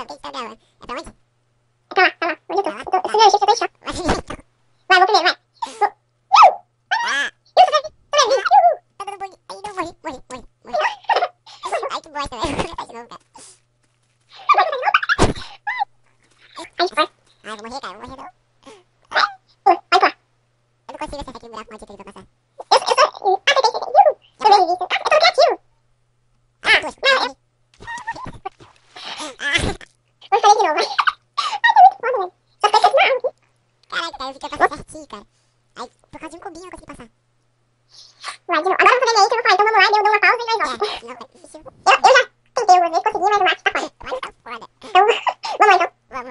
gravando? Quem tá gravando? É pra onde? Tá lá. Onde eu tô? Segura, deixa eu tô em choque. Vai, vou primeiro, vai. Ah! Sobrevivi. Tá dando bug. Aí, não, morri. Ai, que bosta, velho. Vou tentar de novo, cara. A gente vai. Ai, vou morrer, cara. Vou morrer, não. Vai pra lá. Eu não consigo acertar aquele buraco maldito ali pra passar. Sobrevivi. Eu tô criativo. Ah, poxa. Não, Ah, vou sair de novo, vai. Ai, tá muito foda, velho. Só fica assim na arma aqui. caraca, cara. Eu fiquei passando certinho, cara. Aí, por causa de um cubinho, eu não consegui passar. Vai, de novo. Agora eu vou fazer minha intro, eu vou falar. Então vamos lá, deu uma pausa e nós É, voltamos. não, é difícil. Eu já tentei algumas vezes, consegui, mas o Max tá fora. Vai ficar foda. Então, vamos lá, então. Vamos.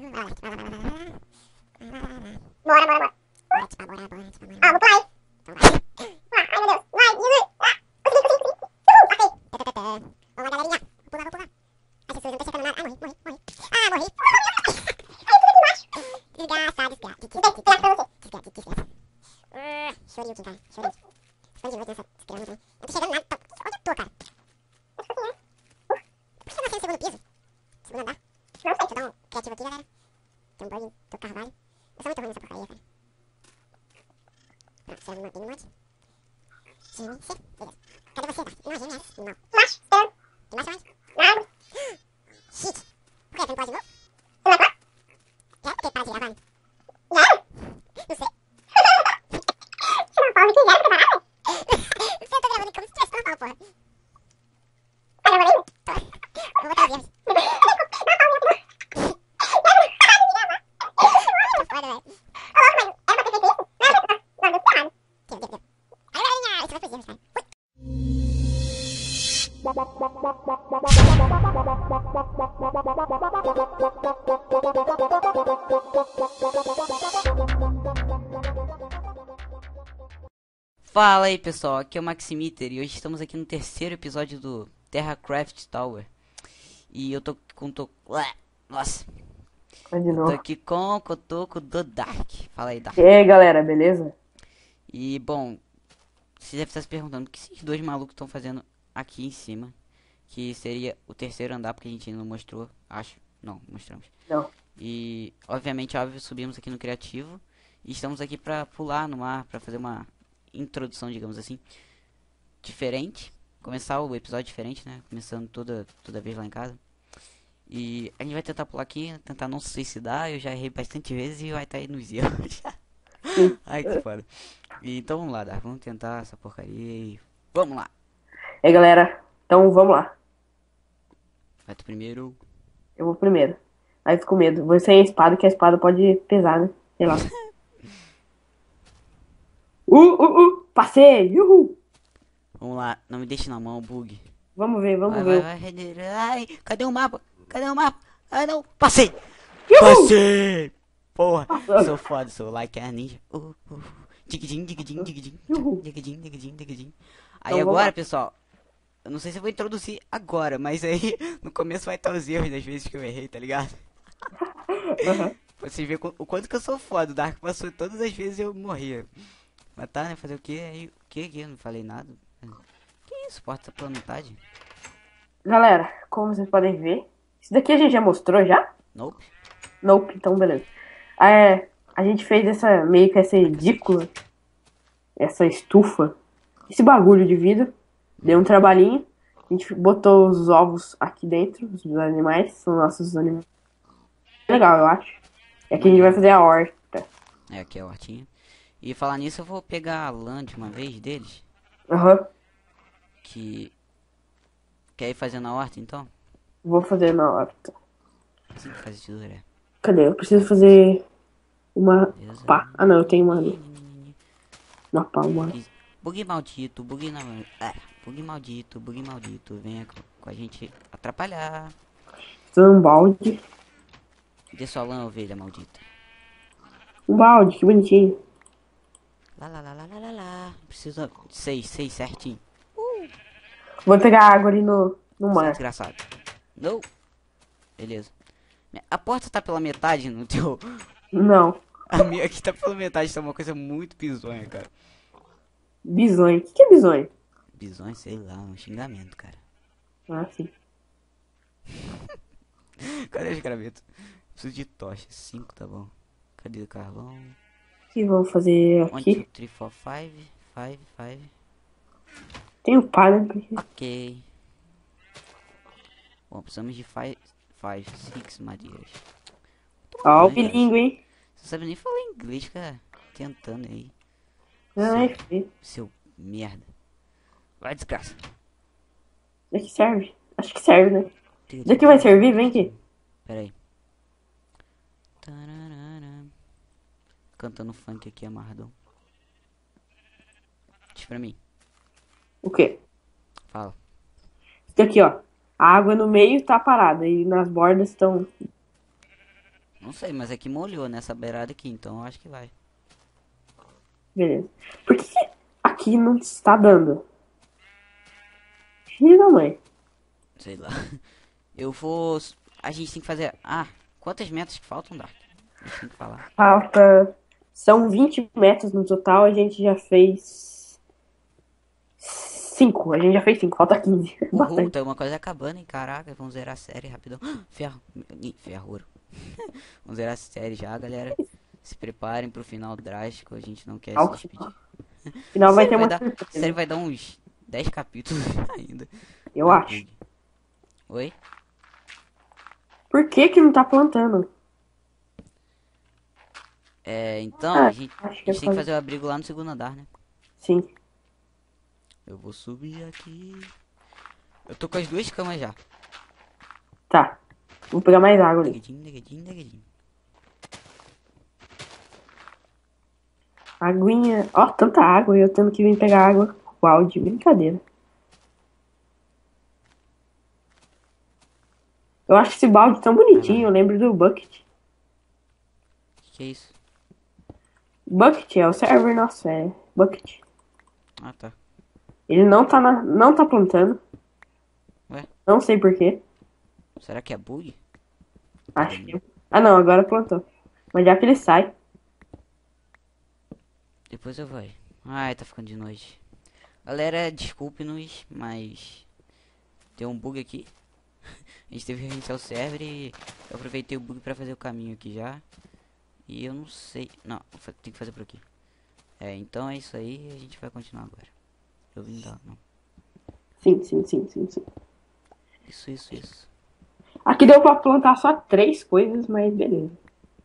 Bora. Bora, tipo, bora. Ah, vou pular, hein. Então vai. Ah, ai, meu Deus. Vai, Jesus. Ah, consegui. Passei. Vamos lá, galerinha. Vou pular. Ai, Jesus, eu não tô acertando nada. Ah, morri. Ah, morri. Ai, tudo aqui embaixo. Desgraça. Desgraça pra você. Desgraça. Shoryuken, cara. Shoryuken. Expande muito nessa desgrama também. Eu não tô chegando nada. Onde eu tô, cara? Por que eu nasci no segundo piso? Segundo andar? Não sei. Deixa eu dar um criativo aqui, galera. Tem um bug do carvalho. Eu sou muito ruim nessa porcaria, cara. Pronto, chegamos no monte. Gente, beleza. Cadê você, Dark? Não, GMS, animal. Embaixo, esperando. Tem mais onde? Na árvore. Shit. Por que? Tem pode de novo? Você vai pra? Já? Porque para de gravar, né? Já era? Não sei. Você não fala que já era preparado? Eu tô gravando como se tivesse normal, porra. Ah, já morei. Vou botar os erros. Tá foda, velho. Deu. Aí, galerinha, isso vai pros erros, cara. Ui. Fala aí pessoal, aqui é o Maximiter e hoje estamos aqui no terceiro episódio do TerraCraft Tower. E eu tô com... Nossa, Vai de eu tô novo. aqui com o Cotoco do Dark. Fala aí, Dark. E aí galera, beleza? E bom, você deve estar se perguntando o que esses dois malucos estão fazendo aqui em cima. Que seria o terceiro andar, porque a gente ainda não mostrou, acho. Não, mostramos. Não. E obviamente, óbvio, subimos aqui no criativo. E estamos aqui pra pular no mar, pra fazer uma introdução, digamos assim, diferente. Começar o episódio diferente, né? Começando toda vez lá em casa. E a gente vai tentar pular aqui, tentar não se suicidar. Eu já errei bastante vezes e vai estar aí nos erros. Ai, que foda. E, então vamos lá, Dar. Vamos tentar essa porcaria e vamos lá. E aí galera, então vamos lá. Vai tu primeiro. Eu vou primeiro. Aí fico com medo. Vou sem a espada, que a espada pode pesar, né? Sei lá. Passei! Uhul! Vamos lá, não me deixe na mão, bug. Vamos ver, vamos Vai, ver. vai, vai. Ai, cadê o mapa? Cadê o mapa? Ai, não. Passei! Uhul! Passei! Porra, sou foda, sou like a ninja. Digidim, digidim, digidim. Uhul. Digidim, digidim, digidim. Então, Aí vamos agora, lá. pessoal, eu não sei se eu vou introduzir agora, mas aí no começo vai estar os erros das vezes que eu errei, tá ligado? Aham. Pra vocês verem o quanto que eu sou foda. O Dark passou todas as vezes eu morria. Mas tá, né? Fazer o que? Aí, o que? Eu não falei nada. Que isso? Porta pela metade? Galera, como vocês podem ver, isso daqui a gente já mostrou já? Nope. Nope, então beleza. A gente fez essa meio que essa edícula, essa estufa, esse bagulho de vidro. Deu um trabalhinho. A gente botou os ovos aqui dentro, os animais, são nossos animais. Legal, eu acho. E aqui a gente vai fazer a horta. É, aqui é a hortinha. E falar nisso, eu vou pegar a lã de uma vez deles. Aham. Que... Quer ir fazendo a horta, então? Vou fazer na horta. Assim que faz tesoura. Cadê? Eu preciso fazer uma Beleza. pá. Ah não, eu tenho uma ali. Uma pá, uma. Bug maldito, bug na... bug maldito. Venha com a gente atrapalhar. Preciso de um balde. Dê sua lã, ovelha maldita. Um balde, que bonitinho. Lá. Precisa de 6 certinho. Vou pegar água ali no Você é mar. desgraçado. Não. Beleza. A porta tá pela metade no teu... Não. A minha aqui tá pela metade, tá uma coisa muito bizonha, cara. Bisonho. O que é bisonho? Bizonho, sei lá, um xingamento, cara. Ah, sim. Cadê os gravetos? Preciso de tocha. 5, tá bom. Cadê o carvão? O que vamos fazer 1, 2, aqui? 3, 4, 5. 5, 5. Tem o palha aqui. Ok. Bom, precisamos de 5, 6 madeiras. Ó, o Banho, cara. bilíngue, hein? Você sabe nem falar inglês, cara. Tentando aí. Ai, feio. Seu merda. Vai, desgraça. Isso aqui serve. Acho que serve, né? Isso aqui vai servir? Vem aqui. Pera aí. Tararara. Cantando funk aqui, amarradão. Diz pra mim. O quê? Fala. Isso aqui, ó. A água no meio tá parada e nas bordas estão... Não sei, mas aqui molhou nessa beirada aqui, então eu acho que vai. Beleza. Por que aqui não está dando? Filho da mãe. Sei lá. Eu vou... A gente tem que fazer... Ah, quantas metas que faltam, Dark? A gente tem que falar. Falta... São 20 metros no total, a gente já fez... 5. A gente já fez 5, falta 15. Uhul, Bastante. tá uma coisa acabando, hein? Caraca, vamos zerar a série rapidão. Ferro. Ferro, ouro. Vamos zerar a série já, galera. Se preparem pro final drástico, a gente não quer se despedir. Final vai ter Série uma A surpresa. série vai dar uns 10 capítulos ainda. Eu acho. Oi? Por que que não tá plantando? Então, Ah, a gente acho que é tem que por- fazer o abrigo lá no segundo andar, né? Sim. Eu vou subir aqui. Eu tô com as 2 camas já. Tá. Vou pegar mais água ali. Neguedinho, neguedinho, neguedinho. Aguinha. Ó, tanta água e eu tendo que vir pegar água com balde. Brincadeira. Eu acho esse balde tão bonitinho. Eu lembro do Bucket. Que é isso? Bucket é o server nosso, é Bucket. Ah, tá. Ele não tá plantando. Ué? Não sei porquê. Será que é bug? Acho que. Ah não, agora plantou. Mas já que ele sai. Depois eu vou. Ai, tá ficando de noite. Galera, desculpe-nos, mas deu um bug aqui. A gente teve que reiniciar o server e eu aproveitei o bug pra fazer o caminho aqui já. E eu não sei... Não, tem que fazer por aqui. Então é isso aí, a gente vai continuar agora. Eu vim dar, não. Sim. Isso. Aqui deu pra plantar só 3 coisas, mas beleza.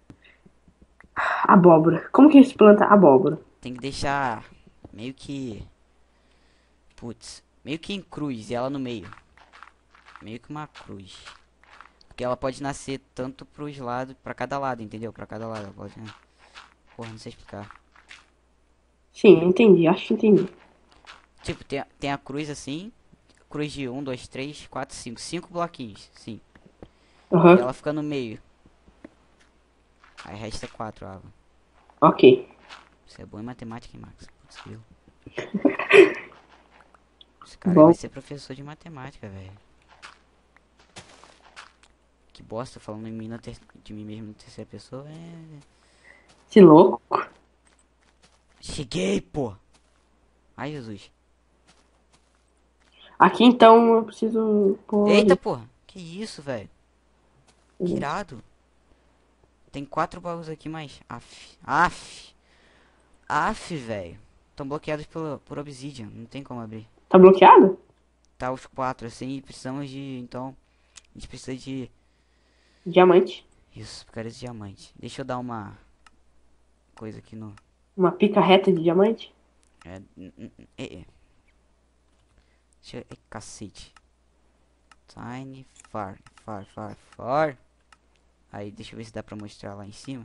Abóbora. Como que se planta abóbora? Tem que deixar meio que... Putz, meio que em cruz e ela no meio. Meio que uma cruz. Porque ela pode nascer tanto pros lados, pra cada lado, entendeu? Pra cada lado ela pode, né? Porra, não sei explicar. Sim, entendi. Acho que entendi. Tipo, tem a cruz assim. Cruz de 1, 2, 3, 4, 5. 5 bloquinhos, sim. E Aham. ela fica no meio. Aí resta 4 água. Ok. Você é bom em matemática, hein, Max? Putz, viu? Esse cara Bom. vai ser professor de matemática, velho. Que bosta, falando em mim de mim mesmo na terceira pessoa. Esse louco. Cheguei, pô! Ai, Jesus. Aqui então eu preciso pôr. Eita, porra! Que isso, velho? Que irado. Tem 4 baús aqui, mas... Aff, velho. Estão bloqueados por Obsidian. Não tem como abrir. Tá bloqueado? Tá os 4 assim e precisamos de... Então... A gente precisa de... Diamante. Isso, picareta de diamante. Deixa eu dar uma... Coisa aqui no... Uma pica reta de diamante? Deixa eu... Cacete. Tiny, far. Aí, deixa eu ver se dá pra mostrar lá em cima.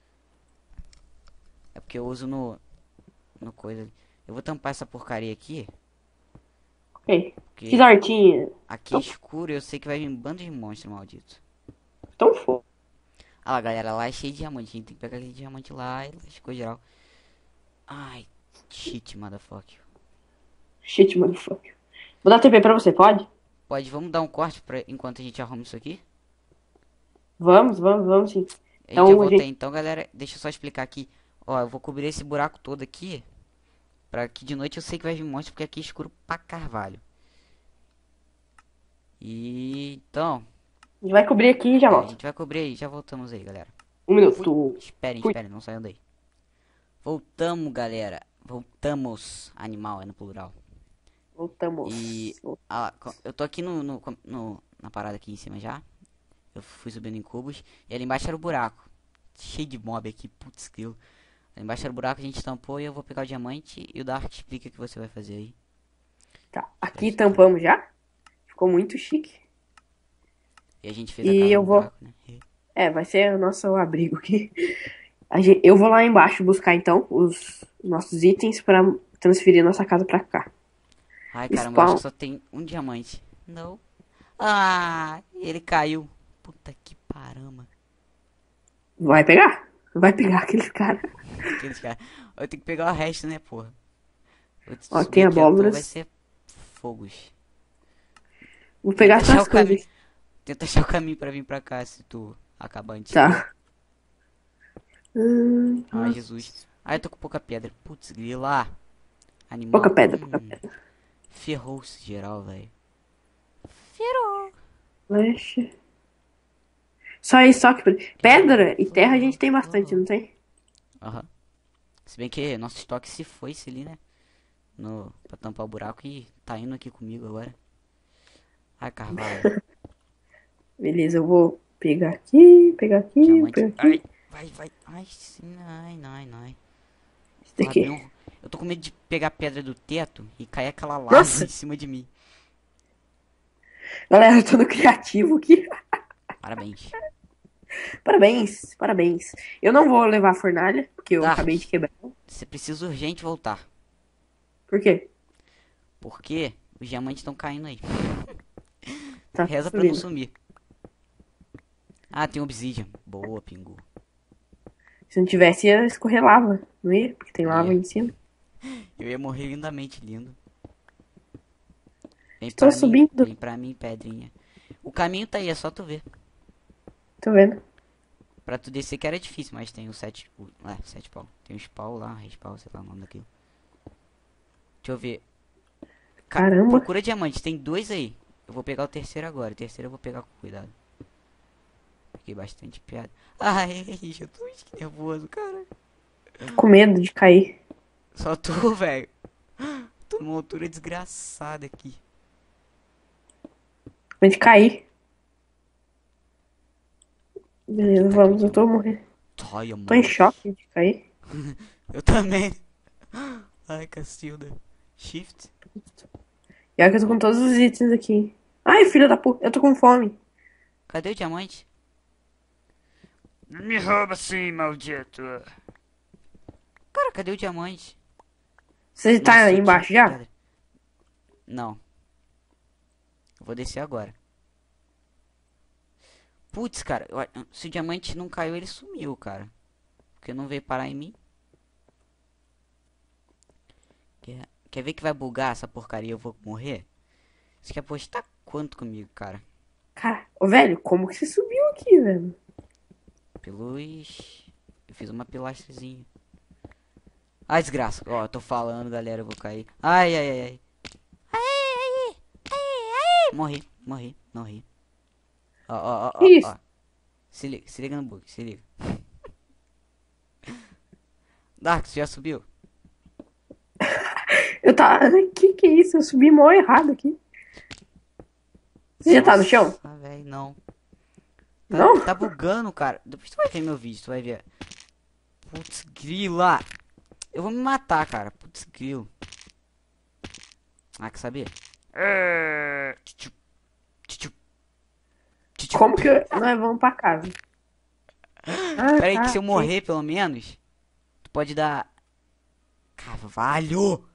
É porque eu uso no coisa. Eu vou tampar essa porcaria aqui. Ok. Porque Fiz hortinha. aqui é escuro e eu sei que vai vir um bando de monstro maldito. Tão fofo. Ah lá, galera, lá é cheio de diamante. A gente tem que pegar aquele diamante lá e lascou geral. Ai, shit, motherfucker. Shit, motherfucker. Vou dar TP pra você, pode? Pode, vamos dar um corte enquanto a gente arruma isso aqui? Vamos sim. Eu Então, já voltei. gente- Então, galera, deixa eu só explicar aqui. Ó, eu vou cobrir esse buraco todo aqui. Pra que de noite eu sei que vai vir monstro, porque aqui é escuro pra carvalho. E então, A gente vai cobrir aqui e já A volta. gente vai cobrir aí, já voltamos aí, galera. 1 minuto. Esperem, Fui. esperem, não saiam daí. Voltamos, galera. Voltamos. Animal, é no plural. Voltamos. E eu tô aqui na parada aqui em cima já. Eu fui subindo em cubos. E ali embaixo era o buraco. Cheio de mob aqui, putz, grilo. Ali embaixo era o buraco, a gente tampou e eu vou pegar o diamante. E o Dark explica o que você vai fazer aí. Tá, aqui tampamos já. Ficou muito chique. E a gente fez a E casa eu no vou- buraco, né? É, vai ser o nosso abrigo aqui. Eu vou lá embaixo buscar então os nossos itens pra transferir nossa casa pra cá. Ai, caramba, eu acho Spawn. que só tem um diamante. Não. Ah, ele caiu. Puta que parama. Vai pegar? Vai pegar aqueles caras. Aqueles caras. Eu tenho que pegar o resto, né, porra? Vou Ó, subir tem aqui à toa, abóboras. vai ser fogos. Vou pegar Tenta achar essas o caminho. coisas. Tenta achar o caminho pra vir pra cá se tu acabar antes. Tá. Ai, Jesus. Ai, eu tô com pouca pedra. Putz, grila. Animal. Pouca pedra, pouca pedra. Ferrou-se geral, velho. Flecha. Só isso, só que. Pedra e terra a gente tem bastante, não tem? Aham. Se bem que nosso estoque se foi-se ali, né? Pra tampar o buraco e tá indo aqui comigo agora. Ai, carvalho. Beleza, eu vou pegar aqui, Diamante. pegar aqui. Ai, vai. Ai, sim, ai. Esse daqui. Eu tô com medo de pegar a pedra do teto e cair aquela lava Nossa. em cima de mim. Galera, eu tô no criativo aqui. Parabéns. Parabéns, parabéns. Eu não vou levar a fornalha, porque eu Tá. acabei de quebrar. Você precisa urgente voltar. Por quê? Porque os diamantes estão caindo aí. Tá Reza pra não subindo. sumir. Ah, tem obsidian. Boa, Pingu. Se não tivesse, ia escorrer lava, não ia? Porque tem lava Ia. aí em cima. Eu ia morrer lindamente lindo. Vem Estou pra mim, subindo. vem pra mim, pedrinha. O caminho tá aí, é só tu ver. Tô vendo. Pra tu descer que era difícil, mas tem o 7... sete pau. Tem o spawn lá, respawn, sei lá o nome daquilo. Deixa eu ver. Caramba. Procura diamante, tem 2 aí. Eu vou pegar o terceiro agora. O terceiro eu vou pegar com cuidado. Peguei bastante piada. Ai, Jesus, que nervoso, cara. Tô com medo de cair. Só tu, velho. Tô numa altura desgraçada aqui. Medo de cair. Beleza, vamos. Eu tô morrendo. Toia, Tô em mano. choque de cair. Eu também. Ai, Cacilda. Shift. E olha que eu tô com todos os itens aqui. Ai, filho da puta, eu tô com fome. Cadê o diamante? Não me rouba assim, maldito. Cara, cadê o diamante? Você tá Nossa, aí eu embaixo tinha já? pedra. Não. Eu vou descer agora. Putz, cara. Se o diamante não caiu, ele sumiu, cara. Porque não veio parar em mim. Quer ver que vai bugar essa porcaria e eu vou morrer? Você quer apostar quanto comigo, cara? Cara, ô velho, como que você subiu aqui, velho? Pelos... Eu fiz uma pilastrezinha. Ai, desgraça. Ó, eu tô falando, galera, eu vou cair. Ai. Morri. Ó. Que isso? Se liga no bug, se liga. Dark, você já subiu? Eu tá. Que é isso? Eu subi mó errado aqui. Você já tá no chão? Ah, velho, não. Não? Tá bugando, cara. Depois tu vai ver meu vídeo, tu vai ver. Putz, grila. Eu vou me matar, cara. Putz, grilo. Ah, quer saber? Tchu. Como que nós vamos pra casa? Ah, Pera aí, tá, que se eu ok. morrer, pelo menos, tu pode dar... Carvalho!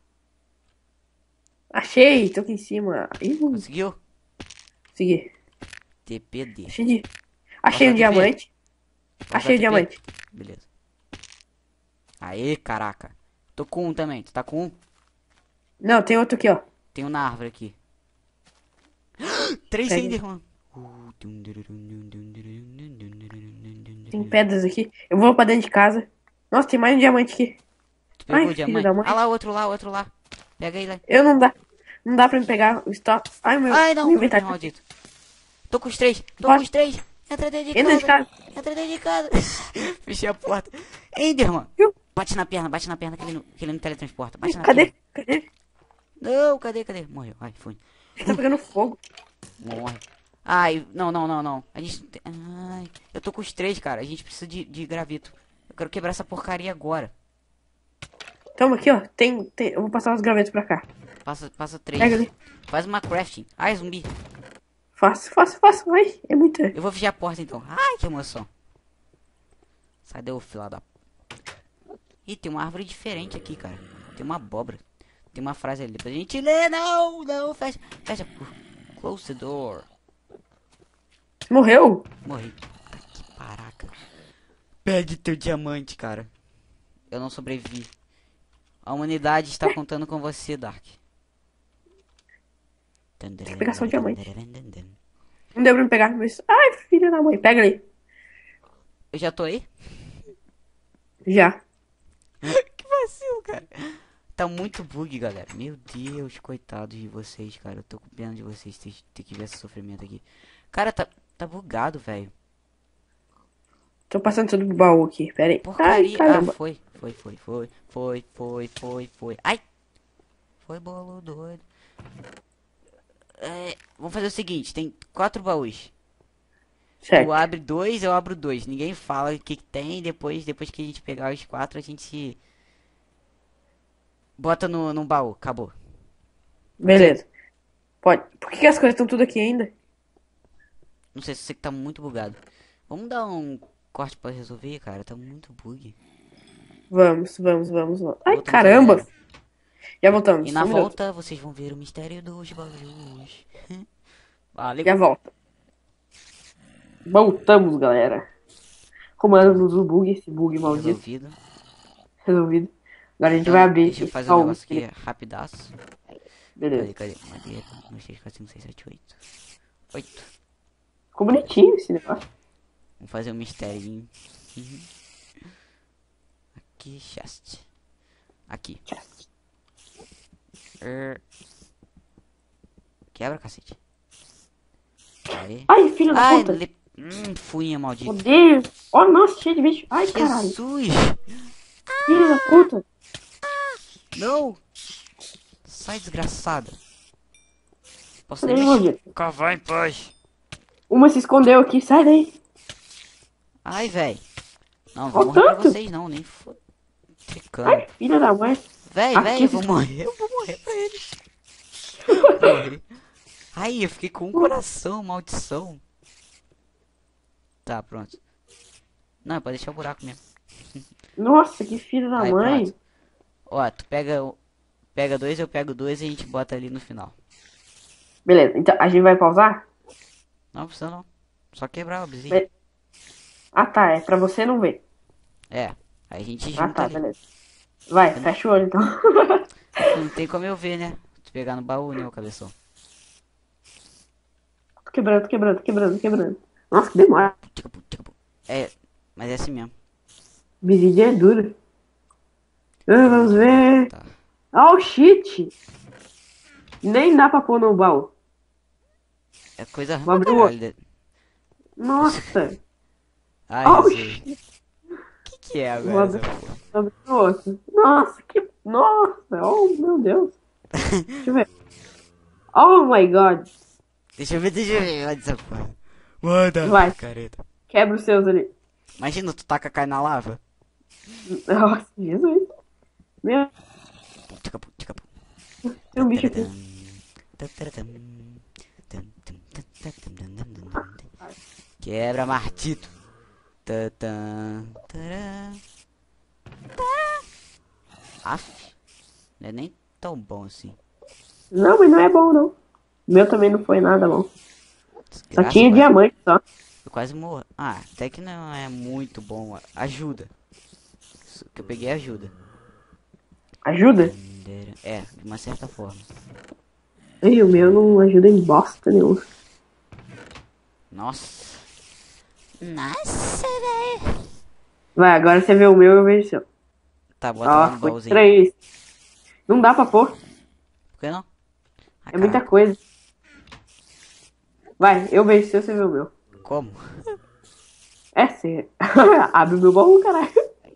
Achei, tô aqui em cima. Ih, Conseguiu? consegui. TPD. Achei um TP. diamante. Posso Achei o dar TP? diamante. Beleza. Aê, caraca. Tô com um também. Tu tá com um? Não, tem outro aqui, ó. Tem um na árvore aqui. 3 Pega. Enderman. Tem pedras aqui. Eu vou pra dentro de casa. Nossa, tem mais um diamante aqui. Tu pegou Ai, o filho diamante? da mãe. Ah lá, outro lá. Pega aí, lá. Eu não dá. Não dá pra me pegar o estoque. Ai, meu. Ai, não. Meu inventário. Maldito. Tô com os três. Pode. Entra dentro de Entra de casa. casa. Entra dentro de casa. Fechei a porta. Enderman. Viu? Bate na perna que ele não teletransporta. Bate na Cadê? perna. Cadê? Não, cadê? Morreu. Ai, foi. Tá pegando fogo. Morre. Ai, não. A gente não tem... Ai, eu tô com os três, cara. A gente precisa de gravito. Eu quero quebrar essa porcaria agora. Toma aqui, ó. Eu vou passar os gravetos pra cá. Passa três. Pega ali. Faz uma crafting. Ai, zumbi. Faço. Ai, é muito. Eu vou fechar a porta então. Ai, que emoção. Sai daí, ô filho da... Ih, tem uma árvore diferente aqui, cara. Tem uma abóbora. Tem uma frase ali pra gente ler. Não, fecha. Close the door. Morreu? Morri. Puta que paraca. Pegue teu diamante, cara. Eu não sobrevivi. A humanidade está contando com você, Dark. Tem que pegar só o diamante. Não deu pra me pegar, mas... Ai, filha da mãe. Pega ali. Eu já tô aí? Já. Que vacilo, cara. Tá muito bug, galera. Meu Deus, coitados de vocês, cara. Eu tô com pena de vocês ter que ver esse sofrimento aqui. Cara, tá bugado, velho. Tô passando tudo pro baú aqui. Pera aí. Porcaria. Ai, caramba. Foi. Ai. Foi bolo doido. Vamos fazer o seguinte. Tem 4 baús. Certo. Tu abre 2, eu abro 2. Ninguém fala o que tem. Depois que a gente pegar os 4, a gente... Bota no baú. Acabou. Beleza. Pode. Por que as coisas estão tudo aqui ainda? Não sei se você que tá muito bugado. Vamos dar um corte pra resolver, cara. Tá muito bug. Vamos. Ai, Voltamos caramba. agora. Já voltamos. E na Um minuto. volta vocês vão ver o mistério dos baús. Valeu. Já volta. Voltamos, galera. Comando do bug, esse bug maldito. Resolvido. Resolvido. Agora a gente Então, vai abrir. deixa eu fazer baú. um negócio aqui rapidaço. Beleza. Cadê? Madeira. 1, 2, 3, 4, 5, 6, 7, 8. 8. Ficou bonitinho esse negócio. Vamos fazer um mistério. Aqui, chest. Aqui. Quebra, cacete. Aí. Ai, filho da Ai, puta. fuinha maldita. Odeio. Oh, nossa, cheio de bicho. Ai, caralho. Jesus! Filho da puta. Não! Sai, desgraçada. Posso Cadê nem ele, maldito? cavar em paz. Uma se escondeu aqui. Sai daí. Ai, velho. Não, Ó, vou morrer pra tanto. vocês não, nem foda. Tricando. Ai, filha da mãe. Véi, Aqui eu se- vou morrer pra eles. Morri. Ai, eu fiquei com um coração, maldição. Tá, pronto. Não, pode deixar o buraco mesmo. Nossa, que filho da Aí, mãe. pronto. Ó, tu pega 2, eu pego 2 e a gente bota ali no final. Beleza, então a gente vai pausar? Não precisa não. Só quebrar o vizinho. Be- Ah, tá. É pra você não ver. É, aí a gente Ah, junta tá, ali. beleza. Vai, fecha o olho então. Não tem como eu ver, né? Tu pegar no baú, né, o cabeção. Tô quebrando. Nossa, que demora. É, mas é assim mesmo. Obsidian é duro. Vamos ver. Tá. Oh, shit. Nem dá pra pôr no baú. É coisa Vou abrir o caralho, né? Nossa. Ai, Oh, Jesus. O que é Vou agora abrir- essa porra? Vou abrir o outro. Nossa, que... Nossa. Oh, meu Deus. Deixa eu ver. Oh, my God. Deixa eu ver. Olha essa porra. Manda, Vai. careta. Quebra os seus ali. Imagina, tu taca cai na lava. Nossa, Jesus. Meu, tem um bicho aqui. Quebra, Martito. Aff. Não é nem tão bom assim. Não, mas não é bom, não. O meu também não foi nada bom. Só Desgraça, tinha quase- diamante, só. Eu quase morro. Ah, até que não é muito bom. Ajuda. Isso que eu peguei ajuda. Ajuda? É, de uma certa forma. Ei, o meu não ajuda em bosta nenhuma. Nossa. Nossa, velho. Vai, agora você vê o meu e eu vejo o seu. Tá, bota lá Ó, no foi baúzinho. 3. Não dá pra pôr. Por que não? Ah, É muita caraca. coisa. Vai, eu vejo se você vê o meu. Como? É, você abre o meu baú, caralho.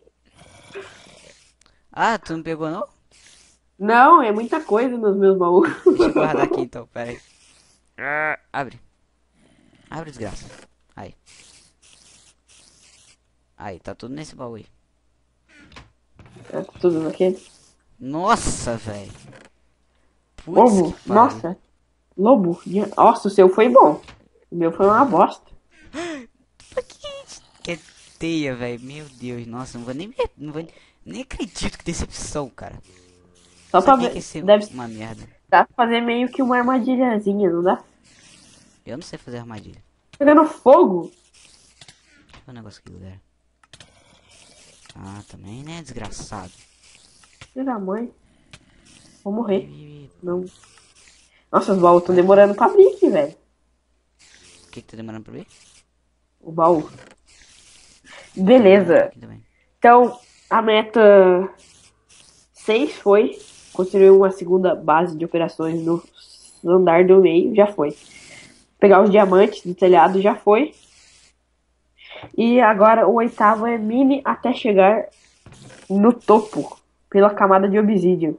Ah, tu não pegou não? Não, é muita coisa nos meus baús. Deixa eu guardar aqui então, pera aí. Abre. Abre, desgraça. Aí. Aí, tá tudo nesse baú aí. É tudo naquele. Nossa, velho. Putz, Lobo, que pariu. nossa. Lobo. Nossa, o seu foi bom. O meu foi uma bosta. Que teia, velho. Meu Deus, nossa, não vou nem acredito que decepção, cara. Só pra Sabia ver. que ia ser Deve uma merda. dar pra fazer meio que uma armadilhazinha, não dá? Eu não sei fazer armadilha. Pegando fogo. Deixa eu ver um negócio aqui, galera. Ah, também, né, desgraçado. Filho da mãe. Vou morrer. Não. Nossa, os baús estão demorando pra abrir aqui, velho. O que tá demorando pra ver? O baú. Beleza. Aqui também. Então, a meta 6 foi construir uma segunda base de operações no andar do meio, já foi. Pegar os diamantes do telhado, já foi. E agora o 8º é mini até chegar no topo, pela camada de obsidian.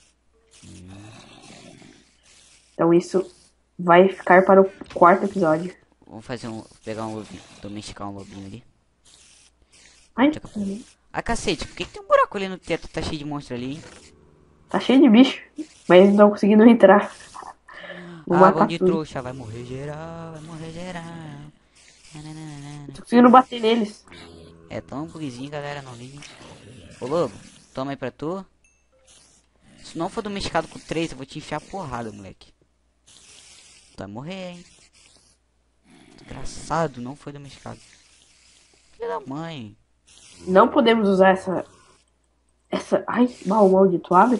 Então isso vai ficar para o 4º episódio. Vamos fazer pegar um lobinho, domesticar um lobinho ali. Ai, Ah, cacete, por que tem um buraco ali no teto? Tá cheio de monstro ali, hein? tá cheio de bicho, mas eles não estão conseguindo entrar. Vou Ah, matar bom de tudo. trouxa, vai morrer geral, vai morrer geral. Nananana. Tô conseguindo bater neles. É tão bugzinho, galera, não liga. Ô, lobo, toma aí pra tu. Se não for domesticado com 3, eu vou te enfiar a porrada, moleque. Tu vai morrer, hein? Desgraçado, não foi domesticado. Filha da mãe. Não podemos usar essa... Ai, baú maldito, abre.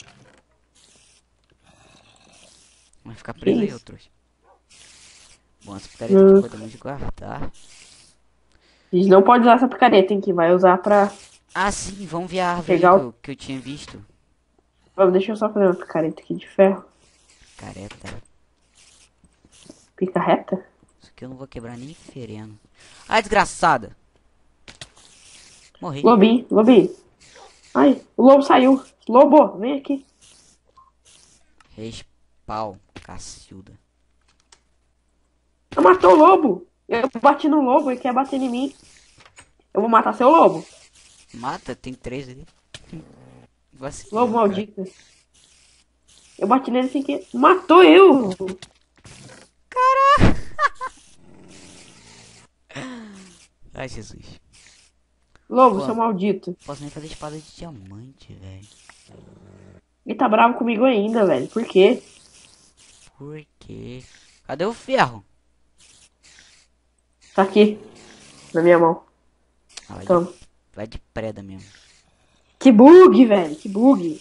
Vai ficar preso aí, isso? ô trouxa. Bom, essa picareta aqui podemos guardar. A gente não pode usar essa picareta, hein, que vai usar pra... Ah, sim, vamos ver a árvore Pegar ali o- que eu tinha visto. Vamos, deixa eu só fazer uma picareta aqui de ferro. Careta. Picareta? Isso aqui eu não vou quebrar nem ferendo. Ai, desgraçada. Morri. Lobinho, lobinho. Ai, o lobo saiu. Lobo, vem aqui. Respawn, cacilda. Eu matou o lobo. Eu bati no lobo, ele quer bater em mim. Eu vou matar seu lobo. Mata, tem 3 ali. Vacilou, Lobo cara. maldito. Eu bati nele sem que... Matou eu! Ai, Jesus. Lobo, Pô. seu maldito. Posso nem fazer espada de diamante, velho. Ele tá bravo comigo ainda, velho. Por quê? Por quê? Cadê o ferro? Tá aqui. Na minha mão. Ah, Toma. vai de preda mesmo. Que bug, velho. Que bug.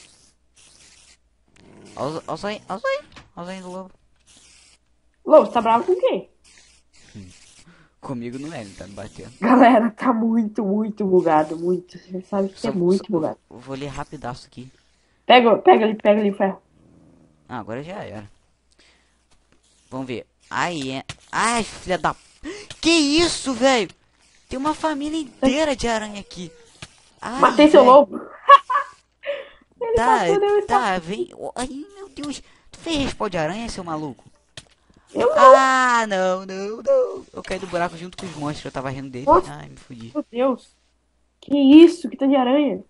Olha o zoinho, olha o zoinho. Olha o zoinho do lobo. Lobo, você tá bravo com quem? Comigo não é, ele tá me batendo. Galera, tá muito, muito bugado. Muito. Você sabe que é muito bugado. Eu vou ler rapidaço aqui. Pega ali o ferro. Ah, agora já era. Vamos ver. Ai, filha da... Que isso, velho? Tem uma família inteira de aranha aqui. Ai, Matei seu velho. lobo. Ele Tá, passou, deu tá, vem. Ai, meu Deus. Tu fez respawn de aranha, seu maluco? Eu não. Ah, não. Eu caí do buraco junto com os monstros, eu tava rindo deles. Nossa. Ai, me fudi. Meu Deus. Que isso? Que tá de aranha?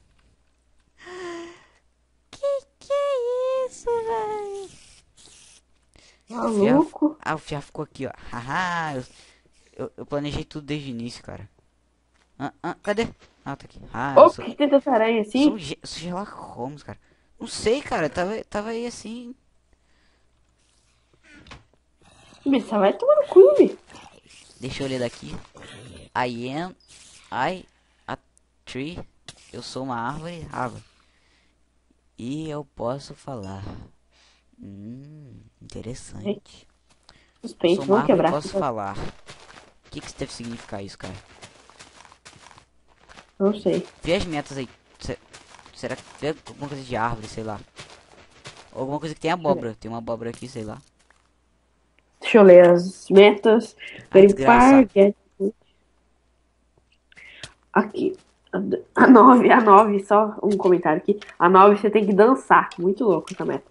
Que é isso, velho? Maluco. Ah, o ferro ficou aqui, ó. Haha, eu planejei tudo desde o início, cara. Cadê? Ah, tá aqui. Ah, Ô, eu por sou, que tem tanta aranha assim? sou Sherlock Holmes, cara. Não sei, cara. Tava aí assim. Bicho, você vai tomar no cu, bicho. Deixa eu ler daqui. I a tree. Eu sou uma árvore. E eu posso falar. Interessante. Suspense, Sou uma vamos árvore e quebrar. posso falar. O que deve significar isso, cara? Não sei. Vê as metas aí. Será que vê alguma coisa de árvore, sei lá? Ou alguma coisa que tem abóbora. Tem uma abóbora aqui, sei lá. Deixa eu ler as metas. Garimpar. desgraçado. Aqui. A 9, só um comentário aqui. A 9 você tem que dançar. Muito louco essa meta.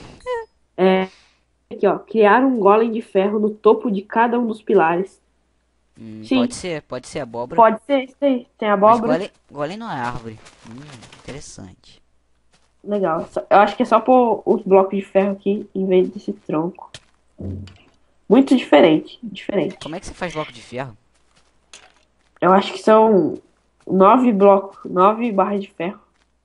Aqui, ó. Criar um golem de ferro no topo de cada um dos pilares. Sim, Pode ser abóbora. pode ser isso aí. Tem Mas abóbora. golem não é árvore. Interessante. Legal. Eu acho que é só pôr os blocos de ferro aqui em vez desse tronco. Muito diferente. Diferente. Como é que você faz bloco de ferro? Eu acho que são 9 blocos. 9 barras de ferro.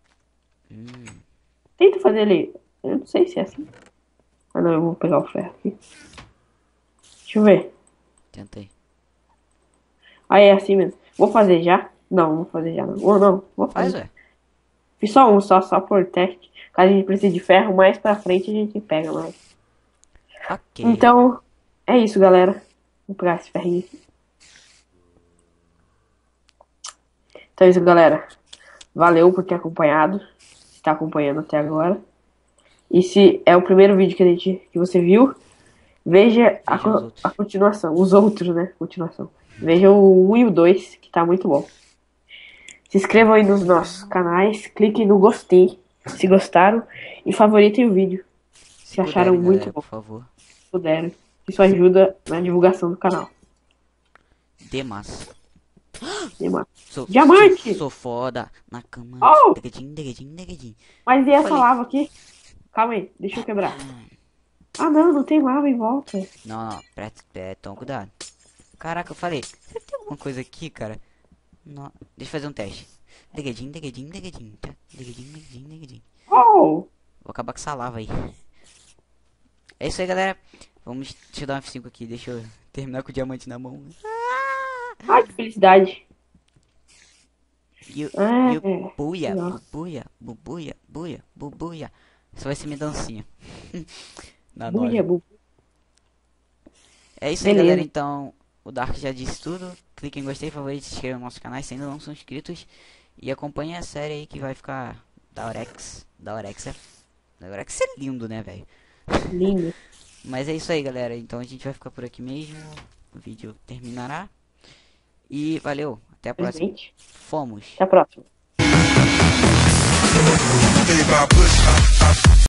Tenta fazer ele. Eu não sei se é assim. Ah não, eu vou pegar o ferro aqui. Deixa eu ver. Tentei. Ah, é assim mesmo. Vou fazer já? Não, vou fazer já não. Ou não, vou Faz, fazer. ué. Fiz só um, só por teste. Caso a gente precise de ferro, mais pra frente a gente pega mais. Ok. Então, é isso, galera. Vou pegar esse ferrinho aqui. Então é isso, galera. Valeu por ter acompanhado. Se tá acompanhando até agora. E se é o primeiro vídeo que você viu, veja Veja os outros. a continuação. Os outros, né? Continuação. Veja o 1 e o 2, que tá muito bom. Se inscrevam aí nos nossos canais. Cliquem no gostei, se gostaram. E favoritem o vídeo, se acharam puderem, muito galera, bom. por favor. Se puderem. Isso ajuda na divulgação do canal. Demais. Demais. Sou, Diamante! Sou foda na cama. Oh! Degadinho. Mas e essa Falei. lava aqui? Calma aí, deixa eu quebrar. Ah não, não tem lava em volta. Não, toma cuidado. Caraca, eu falei. Será que tem alguma coisa aqui, cara? Não. Deixa eu fazer um teste. Degadinho. Tá? Degadinho. Oh! Vou acabar com essa lava aí. É isso aí, galera. Deixa eu dar um F5 aqui. Deixa eu terminar com o diamante na mão. Ai, que felicidade. E o É. buia. Nossa. Bubuia. Essa vai ser minha dancinha. Na Buia, nove. É isso aí, Beleza. galera. Então, o Dark já disse tudo. Clique em gostei, favorito, se inscreva no nosso canal se ainda não são inscritos. E acompanhe a série aí que vai ficar da Orex. Da Orex é lindo, né, velho? Lindo. Mas é isso aí, galera. Então a gente vai ficar por aqui mesmo. O vídeo terminará. E valeu. Até a próxima. Presente. Fomos. Até a próxima.